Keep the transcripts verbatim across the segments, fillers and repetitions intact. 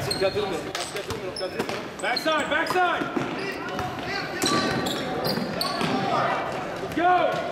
Pass it, cut through the middle. Cut through the middle, cut through the middle. Backside, backside! Let's go!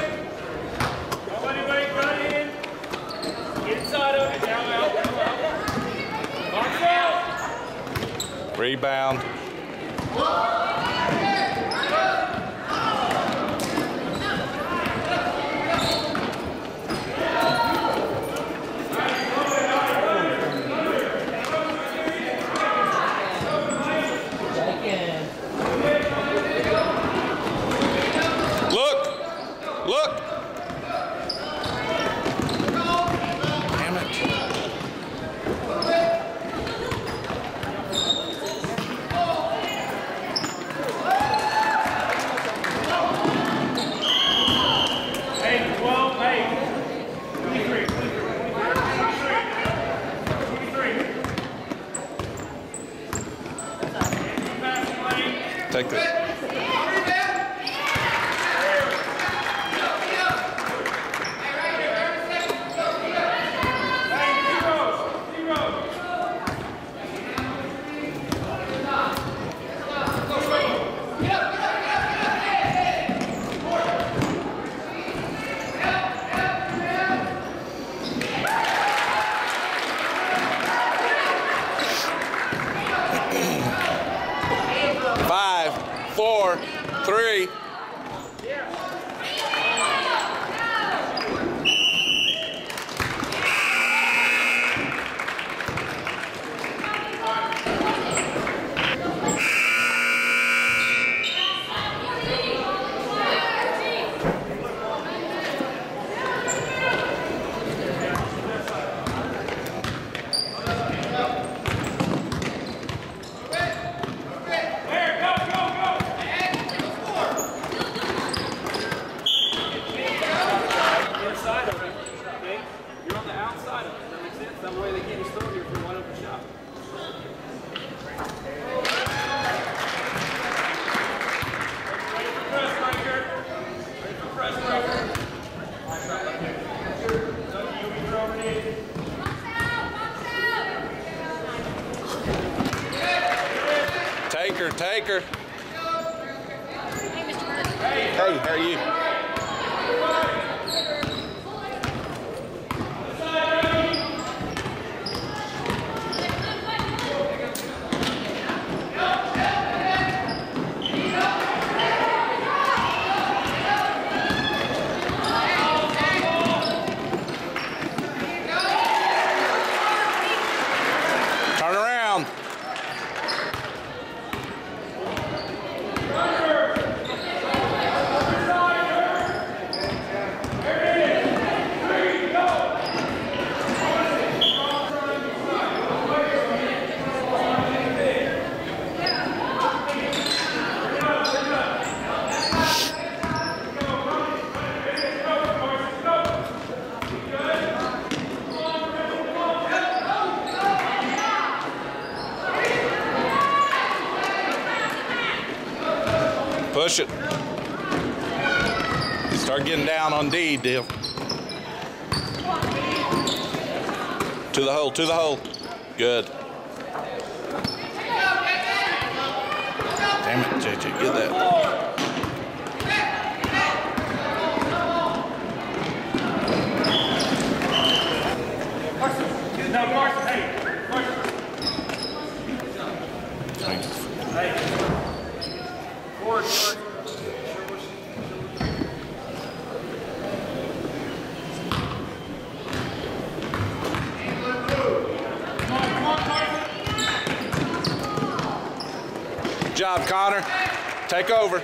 Inside of it, now out, now out. Rebound. Look! Look! Damn it. Take it. Five, four, three. Take her, take her. Hey, how are you? Turn around. Push it. Start getting down on D, Dill. To the hole, to the hole. Good. Damn it, J J, get that. No, Marcy, hey, Marcy. Hey. Forward, forward. Good job, Connor. Take over.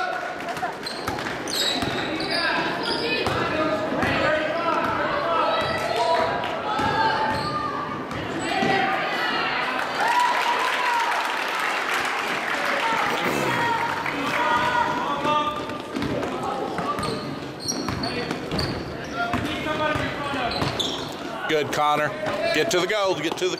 Good, Connor. Get to the goal. Get to the...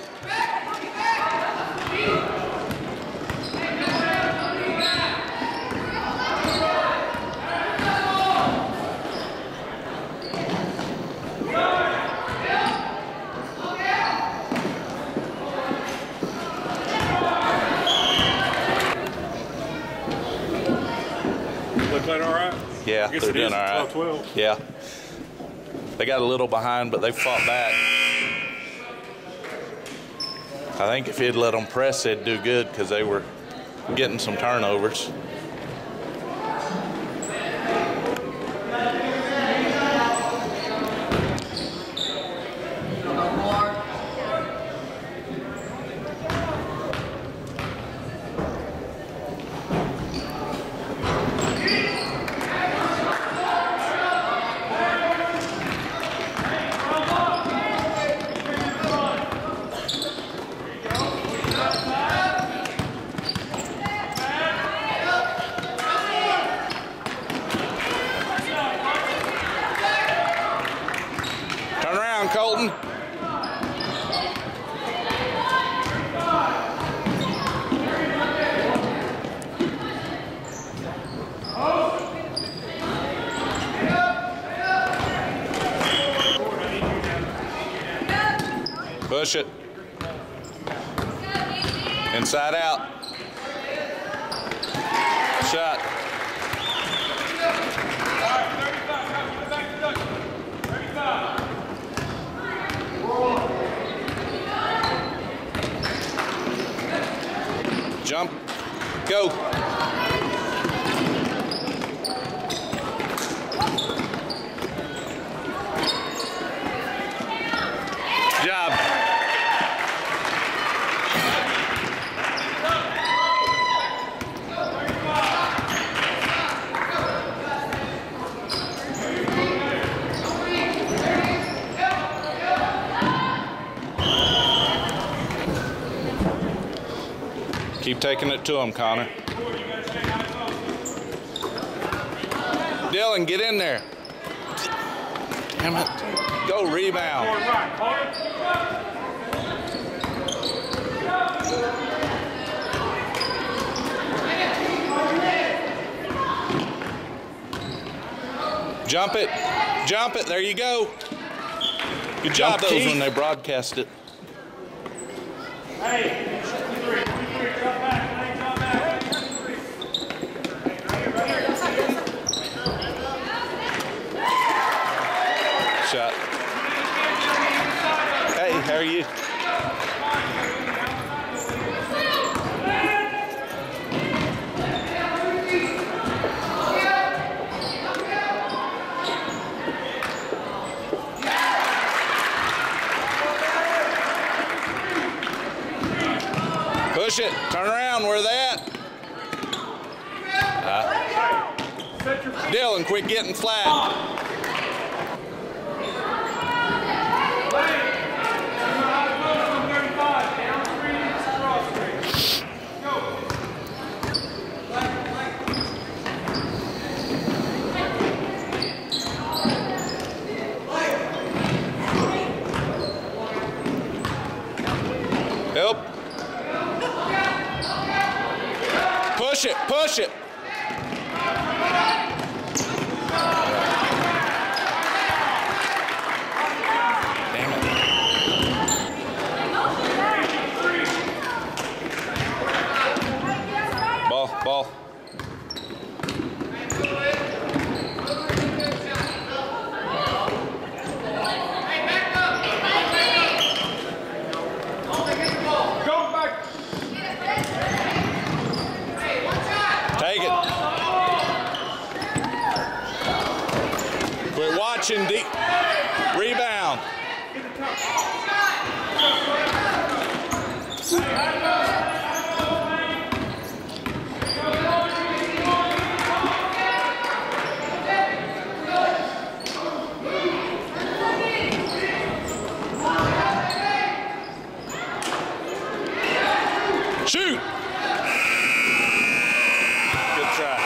Look like all right? Yeah, they're doing all right. twelve twelve. Yeah. They got a little behind, but they fought back. I think if he'd let them press, they'd do good because they were getting some turnovers. Colton. Push it. Inside out. Shot. Jump. Go. Job. Keep taking it to him, Connor. Dylan, get in there. Damn it. Go rebound. Jump it. Jump it. There you go. Good job, those when they broadcast it. Hey. Shot. Hey, how are you? Push it. Turn around. Where they at? Uh, Dylan, quit getting flat. Help. Push it, push it. Damn it. Ball, ball. Watching deep. Rebound. Shoot. Good try.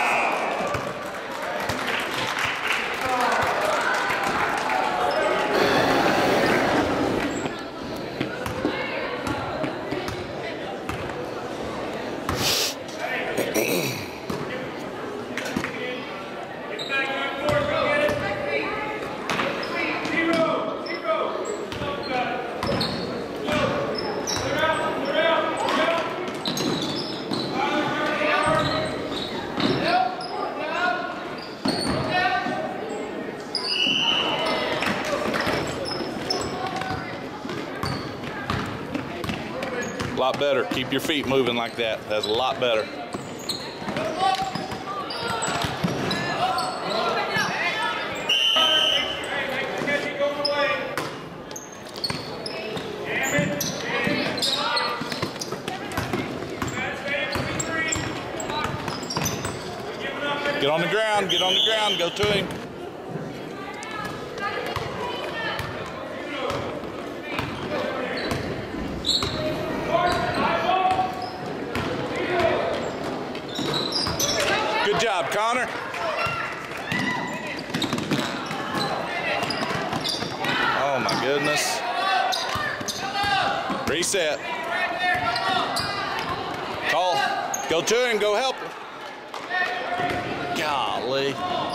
A lot better. Keep your feet moving like that. That's a lot better. Get on the ground, get on the ground, go to him. Good job, Connor. Oh my goodness. Reset. Call. Go to him, go help him. Golly.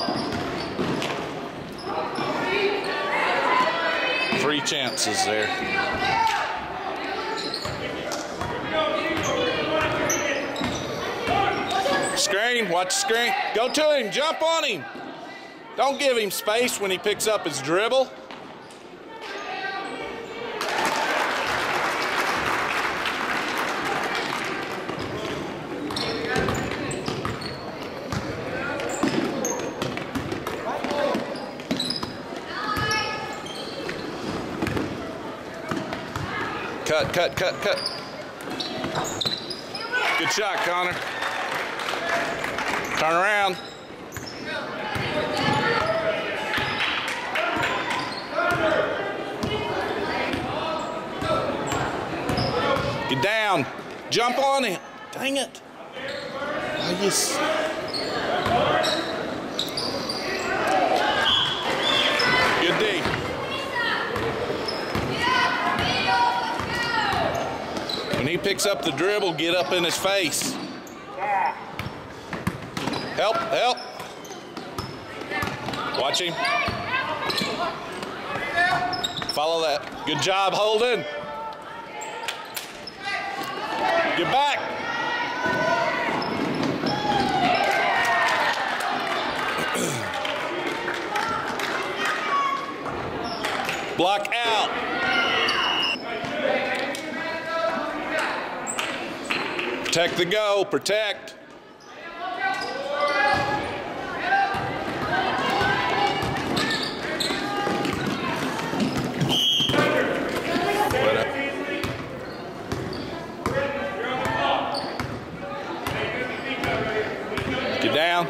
Three chances there. Screen, watch the screen. Go to him, jump on him. Don't give him space when he picks up his dribble. Cut, cut, cut, cut. Good shot, Connor. Turn around. Get down. Jump on it. Dang it. Oh, yes. Good D. When he picks up the dribble, get up in his face. Help, help. Watch him. Follow that. Good job, Holden. Get back. Block out. Protect the goal, protect. Get down.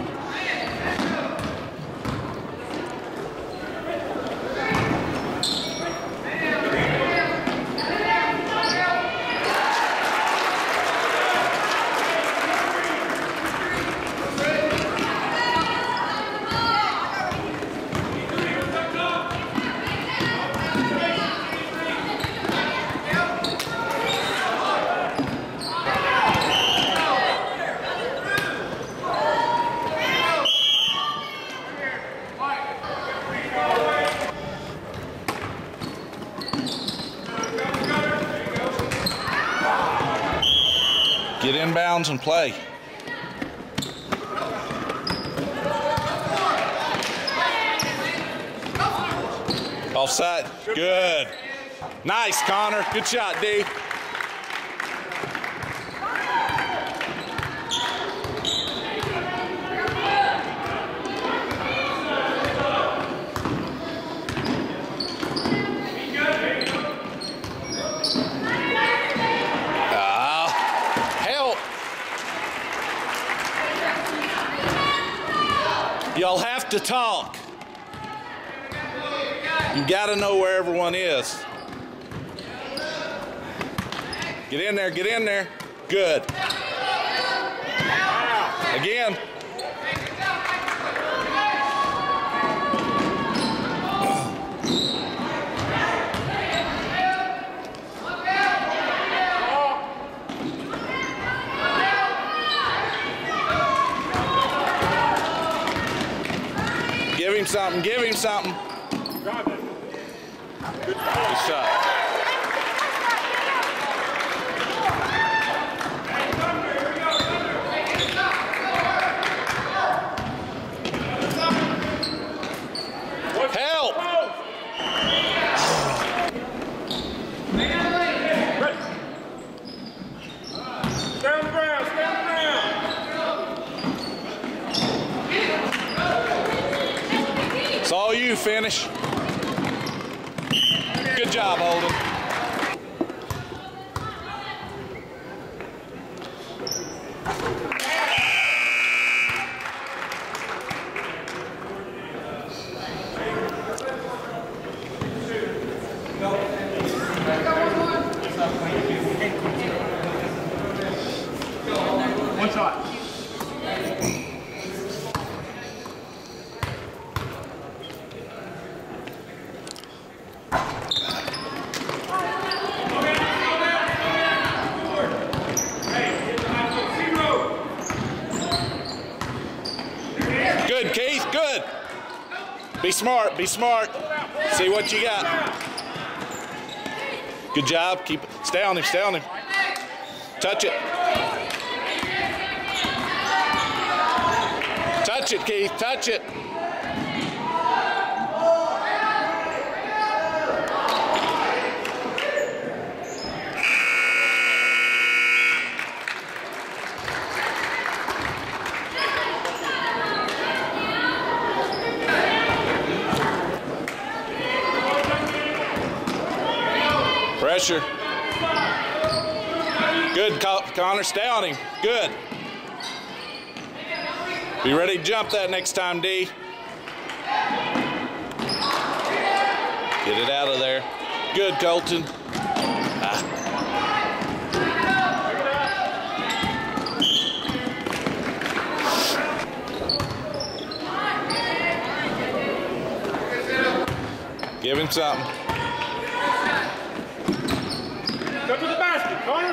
Get inbounds and play. Offside. Good. Nice, Connor. Good shot, D. Y'all have to talk. You gotta know where everyone is. Get in there, get in there. Good. Again. Give him something, give him something. Good shot. Help! Finish. Good job, Holden. One shot. Good, Keith, good. Be smart, be smart. See what you got. Good job, keep it. Stay on him, stay on him. Touch it. Touch it, Keith, touch it. Pressure. Good, Connor. Stay on him. Good. Be ready to jump that next time, D. Get it out of there. Good, Colton. Ah. Give him something. Go to the basket, Connor.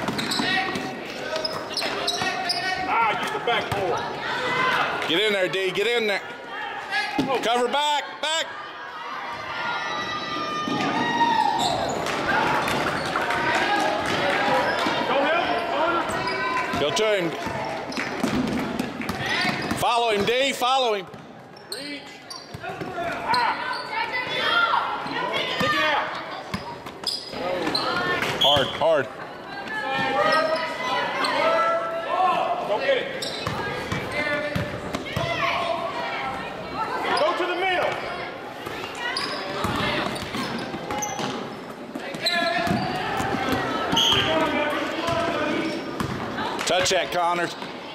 Ah, use the backboard. Get in there, D. Get in there. Oh. Cover back. Back. Go help him, Connor. Go to him. Follow him, D. Follow him. Reach. Ah. Kick it out. Hard, hard. Go get it. Go to the middle. Touch that, Connor.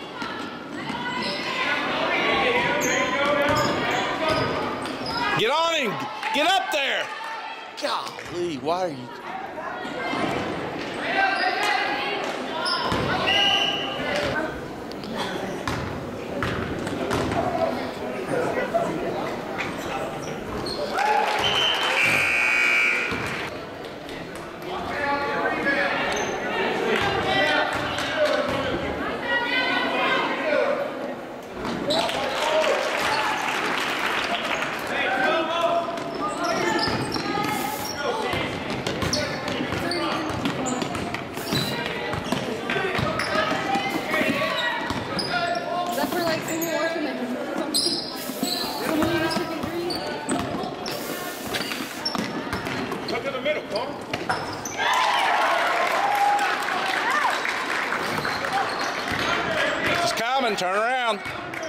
Get on him. Get up there. Golly, why are you... Go to the middle, Connor. It's coming, turn around.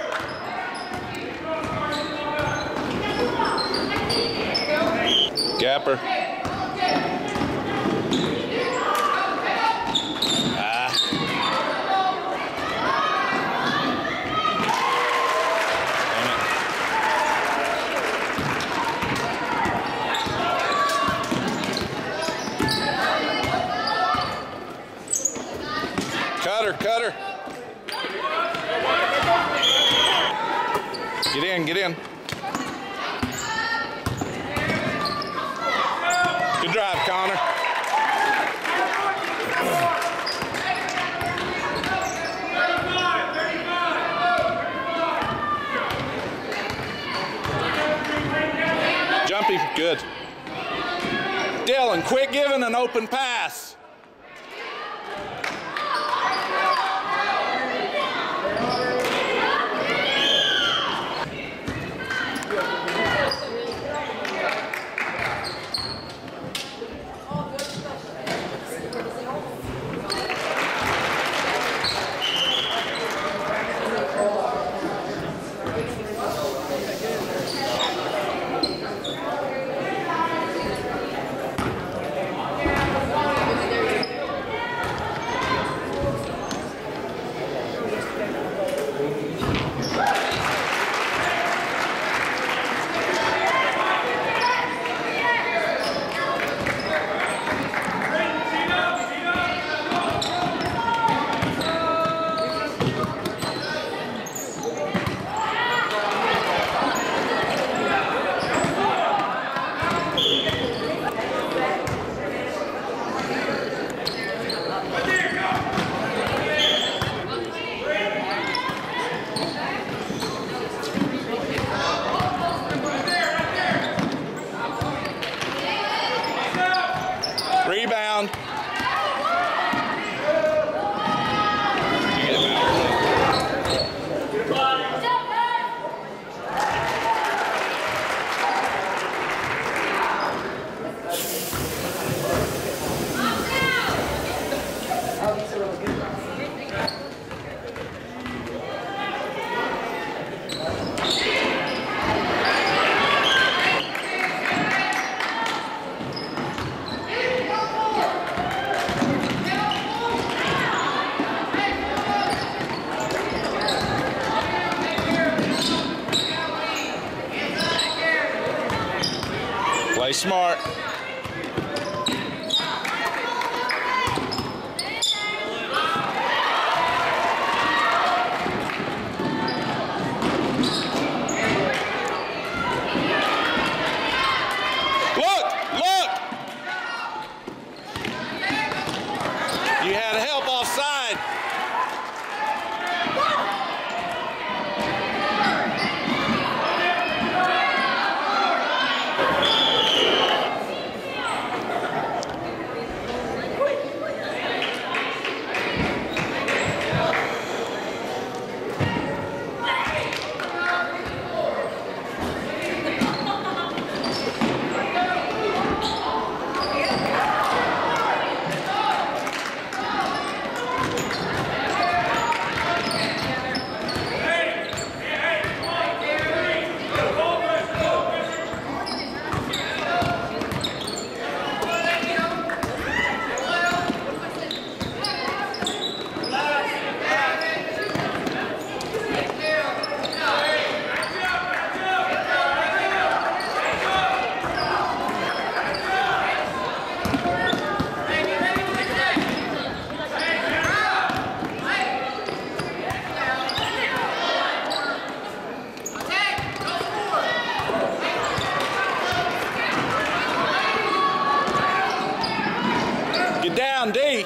Gapper. Ah. Cutter, cutter. Get in, get in. Good drive, Connor. Jumpy, good. Dylan, quit giving an open pass. Rebound. You get him out. Play smart. Look, look. You had help offside. Get down, D.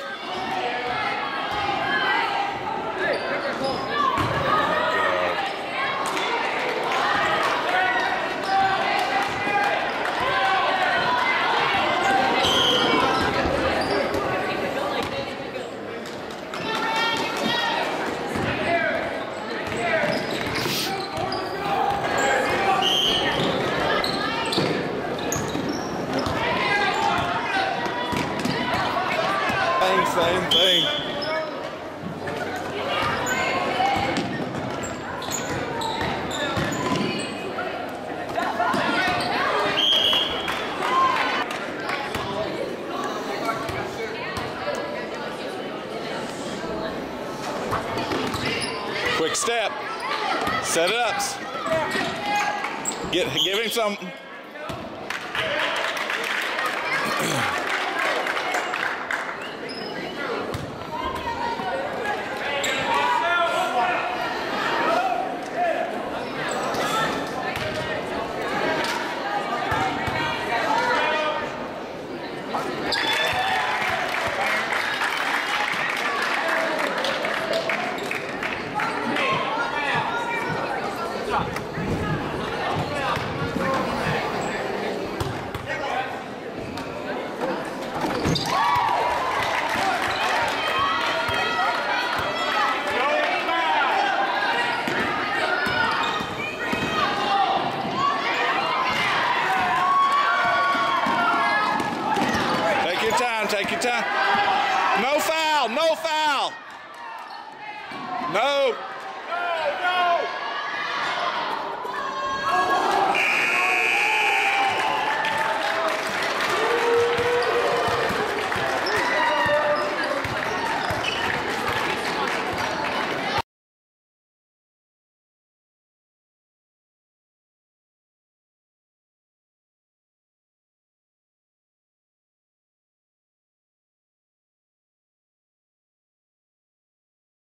Same thing. Quick step. Set it up. Get, give him something.